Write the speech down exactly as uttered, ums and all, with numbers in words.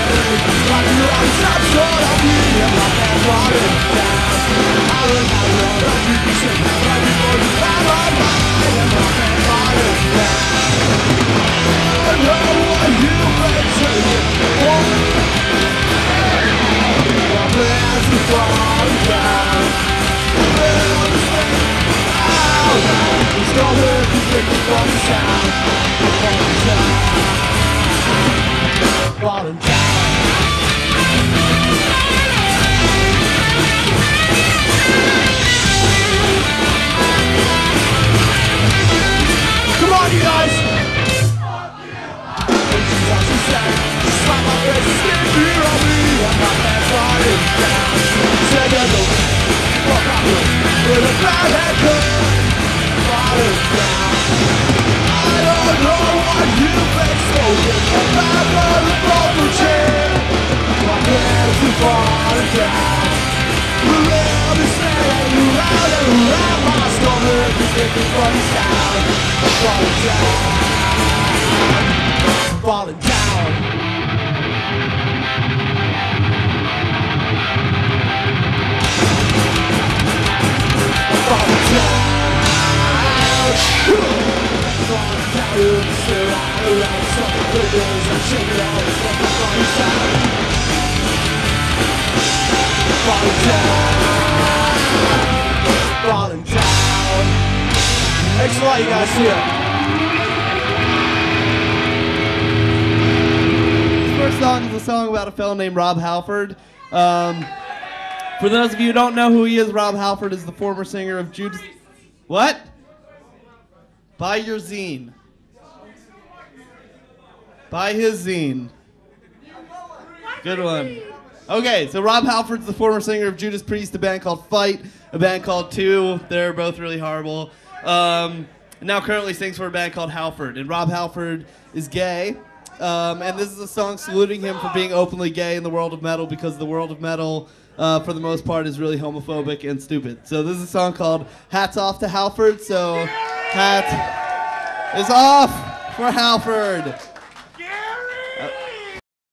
Falling down. Falling down. Falling down. Still out around some figures and shaking out the stuff that's on your side. Falling down. Falling down. Thanks a lot, you guys. See ya. First song is a song about a fellow named Rob Halford. Um, for those of you who don't know who he is, Rob Halford is the former singer of Judas. What? Buy your zine. Buy his zine. Good one. Okay, so Rob Halford's the former singer of Judas Priest, a band called Fight, a band called Two. They're both really horrible. Um, now currently sings for a band called Halford, and Rob Halford is gay. Um, and this is a song saluting him for being openly gay in the world of metal, because the world of metal, uh, for the most part, is really homophobic and stupid. So this is a song called Hats Off to Halford. So hat is off for Halford.